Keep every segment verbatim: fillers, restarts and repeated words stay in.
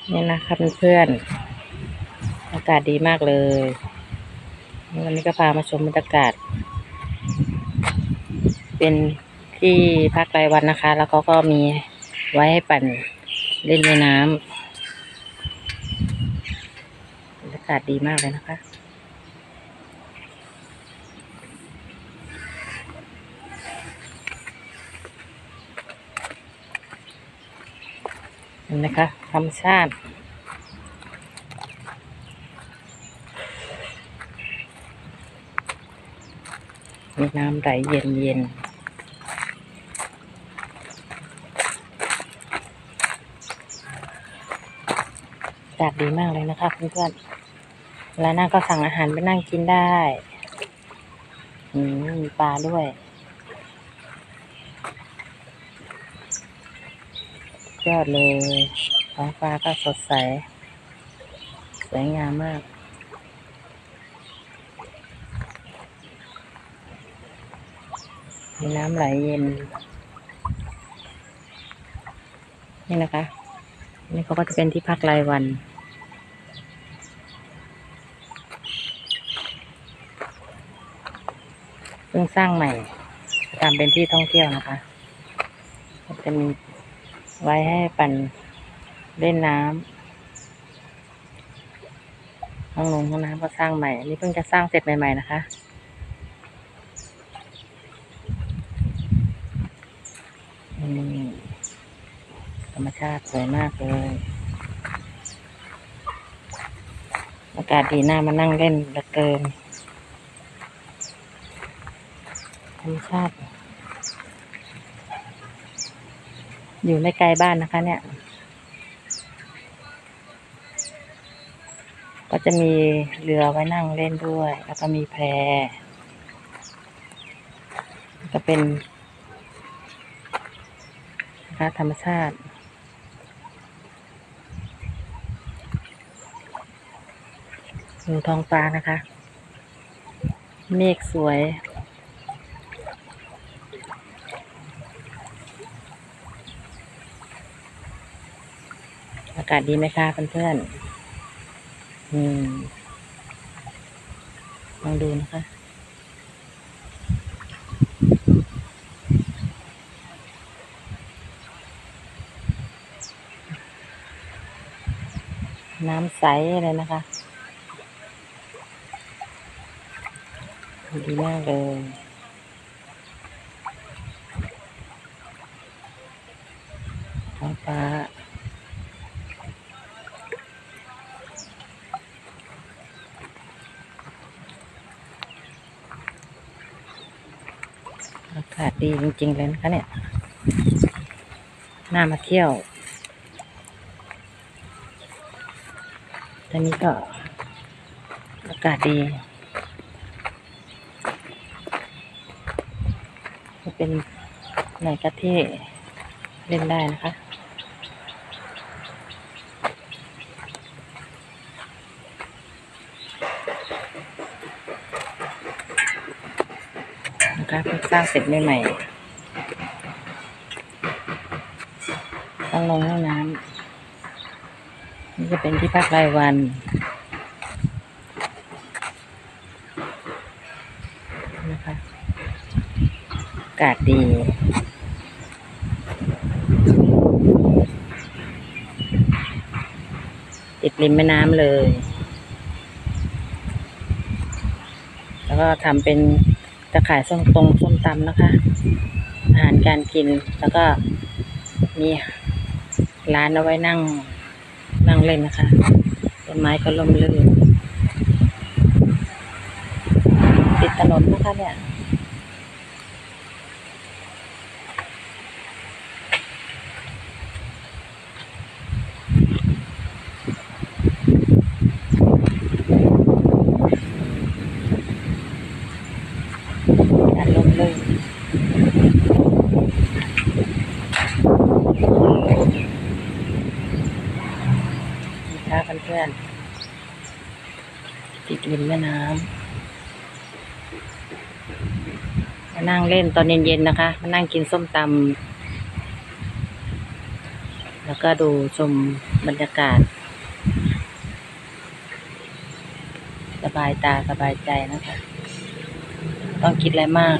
นี่นะคะเพื่อนๆอากาศดีมากเลยวันนี้ก็พามาชมบรรยากาศเป็นที่พักรายวันนะคะ แล้วเขาก็มีไว้ให้ปั่นเล่นในน้ำบรรยากาศดีมากเลยนะคะเห็นไหมคะธรรมชาติมีน้ำไหลเย็นเย็นอากาศดีมากเลยนะคะเพื่อนๆเวลานั่งก็สั่งอาหารไปนั่งกินได้อืมมีปลาด้วยยอดเลยท้องฟ้าก็สดใสสวยงามมากมีน้ำไหลเย็นนี่นะคะนี่เขาก็จะเป็นที่พักรายวันเพิ่งสร้างใหม่ทำเป็นที่ท่องเที่ยวนะคะจะมีไว้ให้ปั่นเล่นน้ำห้องลงห้องน้ำก็สร้างใหม่อันนี้เพิ่งจะสร้างเสร็จใหม่ๆนะคะอืมธรรมชาติสวยมากเลยอากาศดีน่ามานั่งเล่นเหลือเกินธรรมชาติอยู่ไม่ไกลบ้านนะคะเนี่ยก็จะมีเรือไว้นั่งเล่นด้วยแล้วก็มีแพก็เป็นนะคะธรรมชาติดูท้องฟ้านะคะเมฆสวยอากาศดีไหมคะเพื่อนๆอืมลองดูนะคะน้ำใสเลยนะคะดีมากเลยท้องฟ้าอากาศดีจริงๆเลยนะคะเนี่ยน่ามาเที่ยวตอนนี้ก็อากาศดีจะเป็นไหนกะที่เล่นได้นะคะนะคะเพิ่งสร้างเสร็จใหม่ๆต้องลงห้องน้ำนี่จะเป็นที่พักรายวันนะคะอากาศดีติดริมแม่น้ำเลยแล้วก็ทำเป็นตะข่ายส้มตรงส้มตำนะคะอาหารการกินแล้วก็มีร้านเอาไว้นั่งนั่งเล่นนะคะต้นไม้ก็ร่มรื่นติดถนนนะคะเนี่ยการร่มรื่นนะคะเพื่อนๆติดริมแม่น้ำมานั่งเล่นตอนเย็นๆนะคะมานั่งกินส้มตำแล้วก็ดูชมบรรยากาศสบายตาสบายใจนะคะต้องคิดอะไรมาก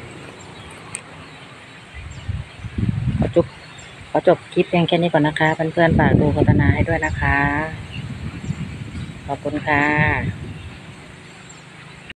ขอจบขอจบคลิปเพียงแค่นี้ก่อนนะคะเพื่อนๆฝากดูโฆษณาให้ด้วยนะคะขอบคุณค่ะ